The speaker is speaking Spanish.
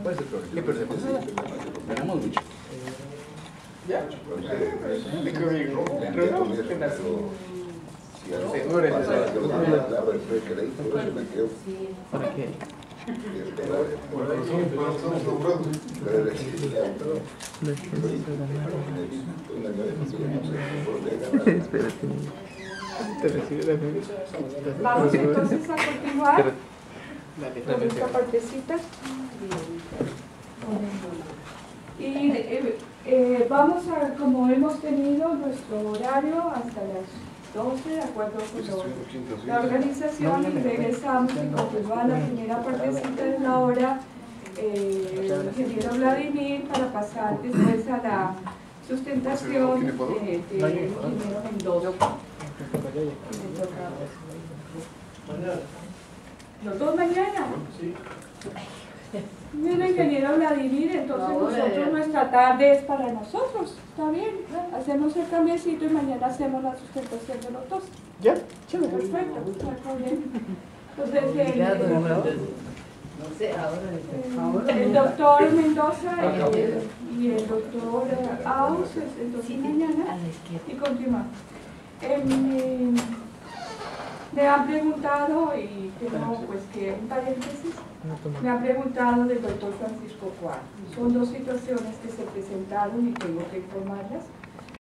¿Cuál es el problema? ¿Qué perdemos? Ganamos mucho. ¿Ya? ¿Para qué? Vamos entonces a continuar con esta partecita. Y vamos a, como hemos tenido nuestro horario hasta las 12, de acuerdo con la organización, y regresamos y continuamos la primera partecita de la hora el ingeniero Vladimir para pasar después a la sustentación de ingeniero Mendoza. ¿Los dos mañana? Mira, ingeniero Vladimir, entonces nosotros, nuestra tarde es para nosotros, está bien, hacemos el cambiecito y mañana hacemos la sustentación de los dos. ¿Ya? Perfecto, está bien. Entonces, el doctor Mendoza y el doctor Aus, entonces mañana, y continuamos. Me han preguntado, y tengo pues que un paréntesis, me han preguntado del doctor Francisco Cuadro. Son dos situaciones que se presentaron y tengo que informarlas.